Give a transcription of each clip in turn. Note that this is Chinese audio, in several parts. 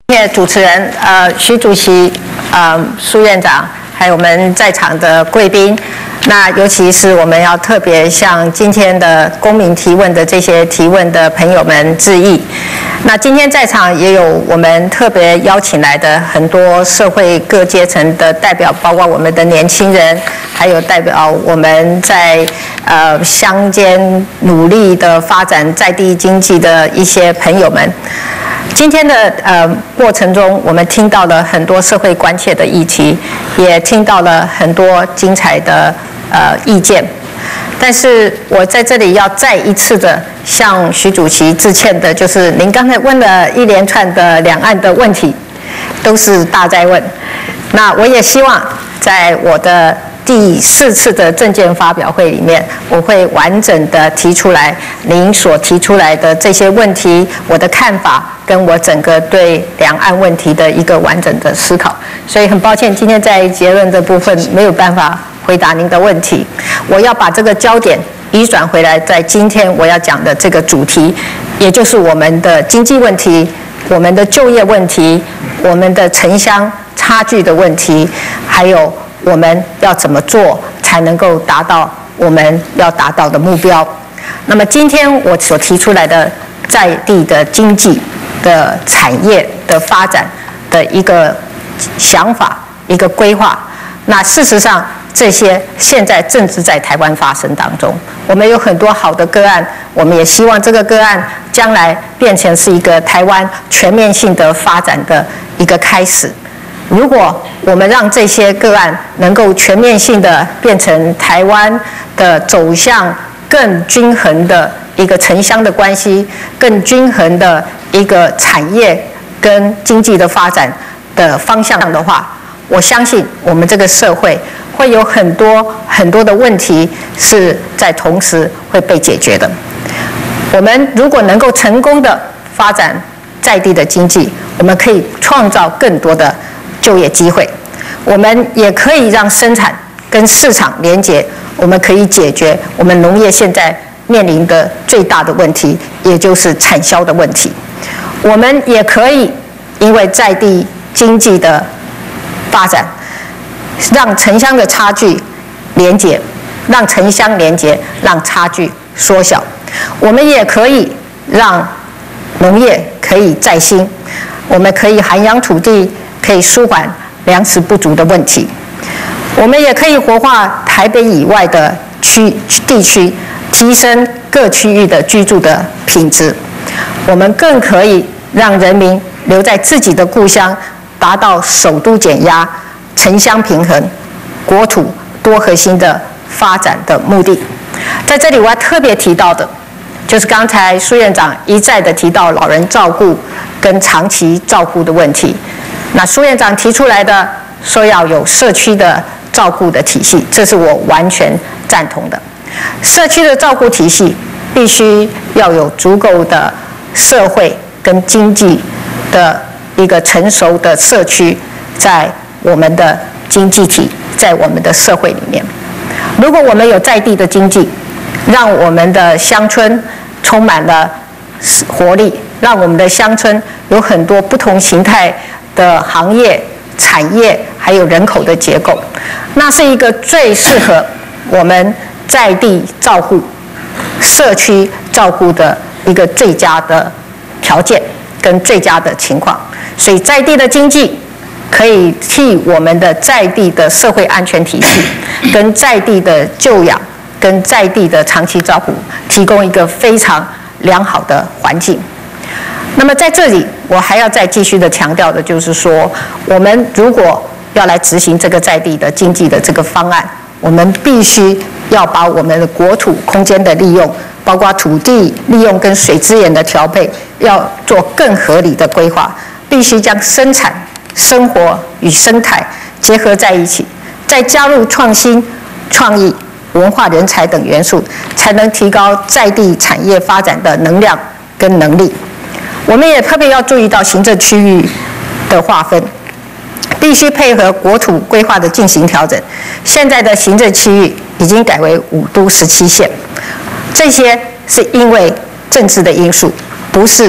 谢谢主持人，徐主席，苏院长，还有我们在场的贵宾。那尤其是我们要特别向今天的公民提问的这些提问的朋友们致意。那今天在场也有我们特别邀请来的很多社会各阶层的代表，包括我们的年轻人，还有代表我们在乡间努力的发展在地经济的一些朋友们。今天的过程中，我们听到了很多社会关切的议题，也听到了很多精彩的意见。但是我在这里要再一次的向徐主席致歉的，就是您刚才问了一连串的两岸的问题，都是大哉问。那我也希望在我的第4次的政见发表会里面，我会完整的提出来您所提出来的这些问题，我的看法跟我整个对两岸问题的一个完整的思考。所以很抱歉，今天在结论的部分没有办法回答您的问题。我要把这个焦点移转回来，在今天我要讲的这个主题，也就是我们的经济问题、我们的就业问题、我们的城乡差距的问题，还有我们要怎么做才能够达到我们要达到的目标。那么今天我所提出来的在地的经济的产业的发展的一个想法、一个规划，那事实上这些现在正是在台湾发生当中。我们有很多好的个案，我们也希望这个个案将来变成是一个台湾全面性的发展的一个开始。如果我们让这些个案能够全面性的变成台湾的走向更均衡的一个城乡的关系，更均衡的一个产业跟经济的发展的方向的话，我相信我们这个社会会有很多的问题是在同时会被解决的。我们如果能够成功的发展在地的经济，我们可以创造更多的就业机会，我们也可以让生产跟市场连结，我们可以解决我们农业现在面临的最大的问题，也就是产销的问题。我们也可以因为在地经济的发展，让城乡的差距连结，让城乡连结，让差距缩小。我们也可以让农业可以再兴，我们可以涵养土地，可以舒缓粮食不足的问题。我们也可以活化台北以外的地区，提升各区域的居住的品质。我们更可以让人民留在自己的故乡，达到首都减压、城乡平衡、国土多核心的发展的目的。在这里我要特别提到的，就是刚才苏院长一再的提到老人照顾跟长期照顾的问题。那苏院长提出来的说要有社区的照顾的体系，这是我完全赞同的。社区的照顾体系必须要有足够的社会跟经济的一个成熟的社区在我们的经济体，在我们的社会里面。如果我们有在地的经济，让我们的乡村充满了活力，让我们的乡村有很多不同形态的行业、产业还有人口的结构，那是一个最适合我们在地照顾、社区照顾的一个最佳的条件跟最佳的情况。所以在地的经济可以替我们的在地的社会安全体系跟在地的就养跟在地的长期照顾提供一个非常良好的环境。那么在这里我还要再继续的强调的就是说，我们如果要来执行这个在地的经济的这个方案，我们必须要把我们的国土空间的利用，包括土地利用跟水资源的调配，要做更合理的规划，必须将生产、生活与生态结合在一起，再加入创新、创意、文化人才等元素，才能提高在地产业发展的能量跟能力。我们也特别要注意到行政区域的划分，必须配合国土规划的进行调整。现在的行政区域已经改为5都17县，这些是因为政治的因素，不是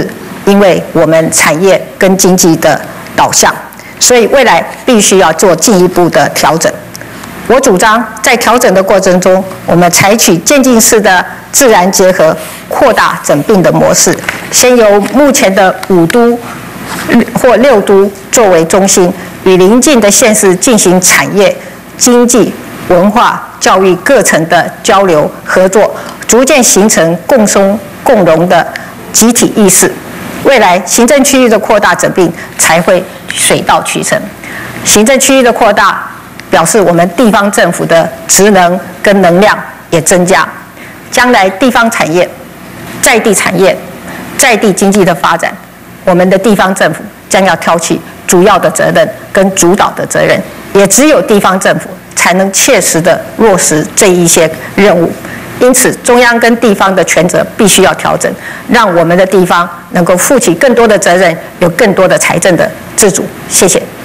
因为我们产业跟经济的导向，所以未来必须要做进一步的调整。我主张在调整的过程中，我们采取渐进式的自然结合、扩大整并的模式，先由目前的5都或6都作为中心，与邻近的县市进行产业、经济、文化、教育各层的交流合作，逐渐形成共生共荣的集体意识。未来行政区域的扩大整并才会水到渠成。行政区域的扩大表示我们地方政府的职能跟能量也增加，将来地方产业、在地产业、在地经济的发展，我们的地方政府将要挑起主要的责任跟主导的责任，也只有地方政府才能切实的落实这一些任务。因此，中央跟地方的权责必须要调整，让我们的地方能够负起更多的责任，有更多的财政的自主。谢谢。